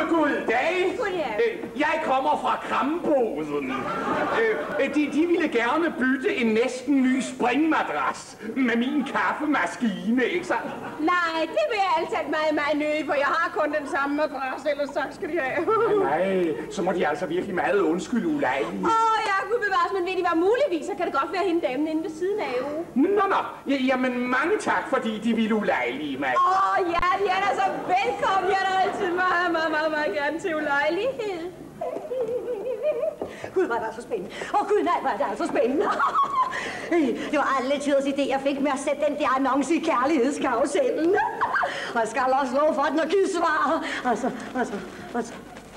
Goddag. Jeg kommer fra Kramboden. De ville gerne bytte en næsten ny springmadras med min kaffemaskine, ikke sandt? Nej, det vil jeg altid meget nødig, for jeg har kun den samme madras, ellers tak skal de have. Nej, så må de altså virkelig meget undskylde ulejlige. Ja, gud bevares, men ved de hvad muligvis, så kan det godt være hende damen inde ved siden af jo. Nå. Jamen, mange tak, fordi de ville ulejlige mig. Ja, de er da så velkommen. Jeg er da altid meget gerne til ulejlighed. Gud, hvor er det så spændende. Gud, nej, hvor er det altså spændende. Det var alle tiders idé, jeg fik med at sætte den der annonce i kærlighedskarusellen. Og jeg skal også love for, at den har givet svar. Altså.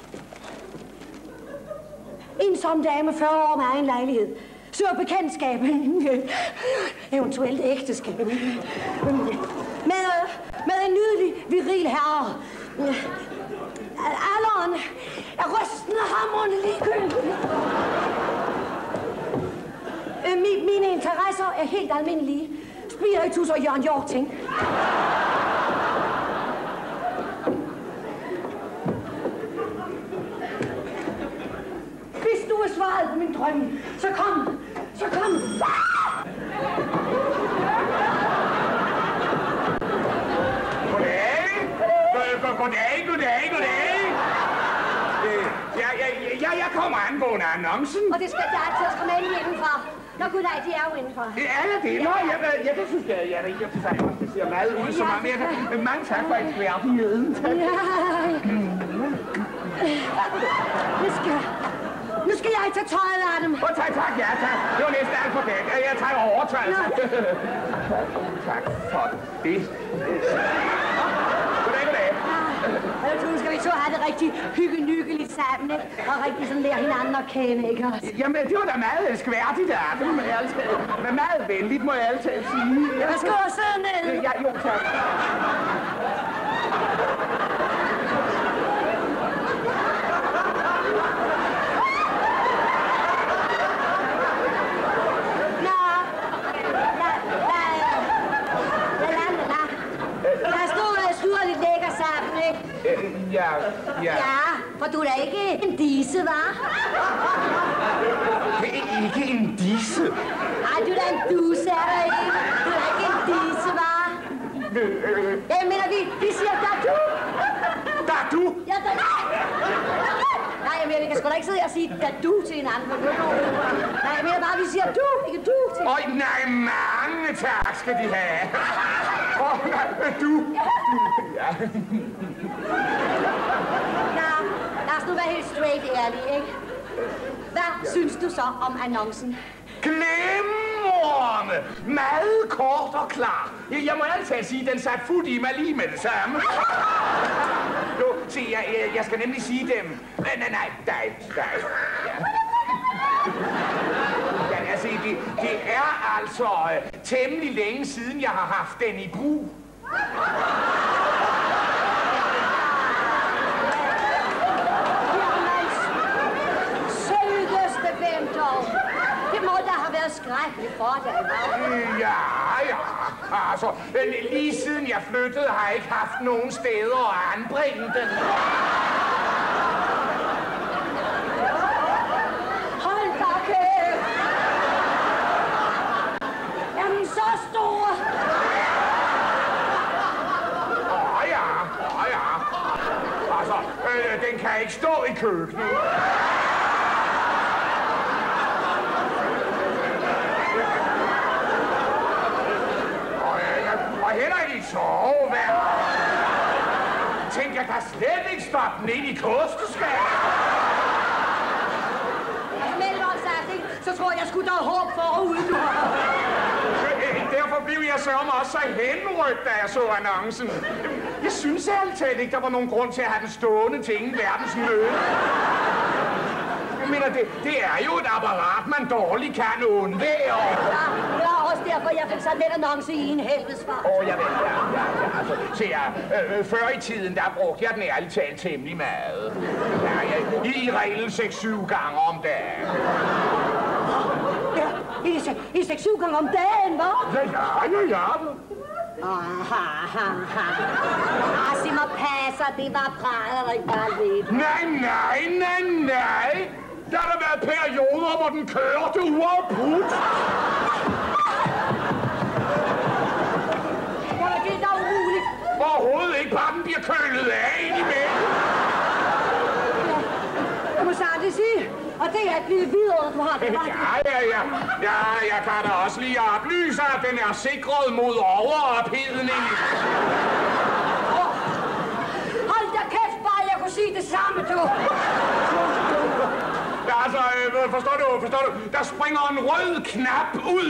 Ensom dame, 40 år med egen lejlighed. Søger bekendtskab. Eventuelt ægteskab. Med en nydelig, viril herre. Alderen er rystende hamrende ligegyldig. Mine interesser er helt almindelige. Spiritus og Jørgen Hjorting. Hvis du er svaret på min drøm, så kom. Goddag. Jeg kommer angående annoncen. Og det skal der altid komme ind indenfor. Nå, goddag, de er jo indenfor. Ja, det er noget. Jeg synes, jeg er rigtig op til sig. Det ser meget ud som om. Mange tak for ekspertigheden. Nu skal jeg tage tøjet af dem. Tak, ja tak. Det var næsten alt for det. Jeg tager overtøjet. Tak for det. Goddag. Nu skal vi så have det rigtig hyggeligt sammen, ikke? Og rigtig sådan lære hinanden at kende, ikke også? Jamen, det var da meget skværtigt af dem. Men meget venligt, må jeg altid sige. Jeg skal også sidde ned. Ja, jo, tak. Ja, for du er da ikke en disse, hva'? Det er ikke en disse. Nej, du er da en duse, er der ikke? Du er da ikke en disse, hva'? Jeg mener, vi siger, der er du. Der er du? Ja, der er. Nej, jeg mener, vi kan sgu da ikke sidde og sige, der er du til en anden. Nej, jeg mener bare, vi siger du, ikke du til. Nej, mange tak skal de have. Du. Ja. Lad os nu være helt straight ærlig, ikke? Hvad synes du så om annoncen? Glimrende! Meget kort og klar. Jeg må altid sige, at den satte fod i mig lige med det samme. Nu, se, jeg skal nemlig sige dem. Nej, dig. Ja. Ja, altså, det er altså temmelig længe siden, jeg har haft den i brug. Det må da have været skrækkeligt for dig, hva'? Ja. Altså, lige siden jeg flyttede, har jeg ikke haft nogen steder at anbringe den. Hold da kæft! Er den så stor? Ja. Altså, den kan ikke stå i køkkenet. Og heller ikke i soveværelset. Tænk, jeg kan slet ikke stoppe den ind i kosteskabet. Så tror jeg skulle da håb forude. Derfor blev jeg sørme også så henrygt, da jeg så annoncen. Jeg synes altid ikke, der var nogen grund til at have den stående til ingen verdens nød. Jeg mener, det er jo et apparat, man dårligt kan undvære. Ja, også derfor, jeg fik sådan en annonce i en helvedesfart. Jeg ved, ja. Altså, se, før i tiden, der brugte jeg den ærligt talt temmelig meget. Ja, i reglen 6-7 gange om dagen. Ja, i 6-7 gange om dagen, hva'? Ja. Sig mig Altså, det var brædder, ikke bare lidt. Nej. Der har der været perioder, hvor den kørte uafbrudt. Jamen, det er da umuligt. Overhovedet ikke, bare den bliver kølet af indimellem. Jeg må sandt sige, og det er et lille videre, du har det. Ja, jeg kan da også lige oplyse, at den er sikret mod overophedning. Hold da kæft, bare jeg kunne sige det samme, du. Ja, altså, forstår du? Der springer en rød knap ud.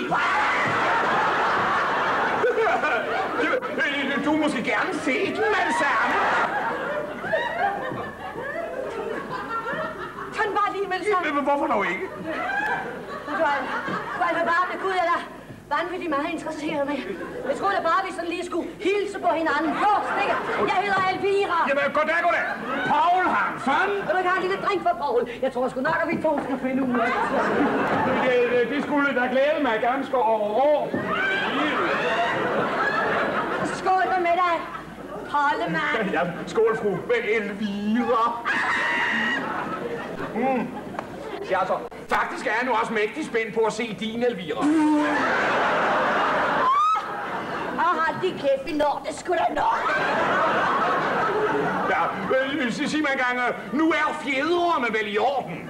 Du måske gerne se den med det samme. Kan bare lige med det samme. Hvorfor dog ikke? Du er bare med Gud, eller vanvittigt meget interesseret med. Jeg troede bare, vi sådan lige skulle hilse på hinanden. Jo, stikker. Jeg hedder Elvira. Jamen, goddag. Paul Hansen. Og du kan have en lille drink for Paul. Jeg tror sgu nok, at vi to skal finde ud af det. Det skulle da glæde mig ganske over. Skål med dig, Pollemand. Ja, skål, fru Elvira. Ja, altså, faktisk er jeg nu også mægtig spændt på at se din Elvira. Hold de kæft, vi når det sgu da nok. Ja, sig mig engang, nu er fjedrene vel i orden?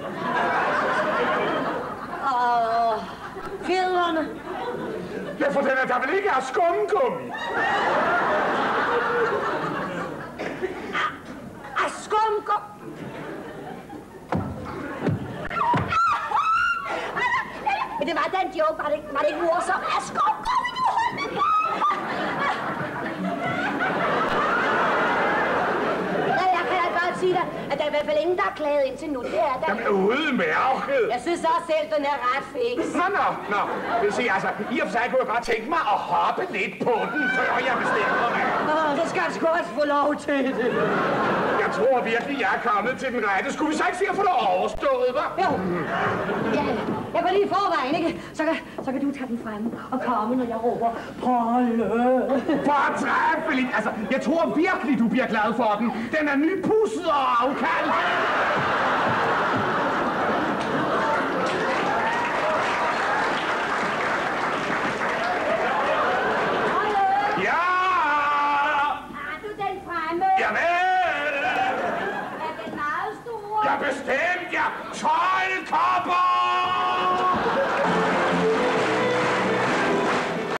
Fjedrene? Jeg fortæller, der vel ikke er skumgummi. Skumgummi? Det var den joke, var det ikke morsom? Skumgummi, du holdt det. Jeg kan godt sige dig, at der er i hvert fald ingen, der har klaget indtil nu. Det er der. Jamen, udmærket. Jeg synes også selv, den er ret fix. Nå. Det siger altså, i og for sig kunne jeg godt tænke mig at hoppe lidt på den, før jeg bestemmer mig. Det skal jeg sgu også få lov til det. Jeg tror virkelig, jeg er kommet til den rette. Skulle vi så ikke se at få det overstået, hva'? Jo. Ja, jeg går lige i forvejen, ikke? Så kan du tage den frem og komme, når jeg råber Polle. Fortræffeligt. Altså, jeg tror virkelig, du bliver glad for den. Den er nypudset og afkaldt.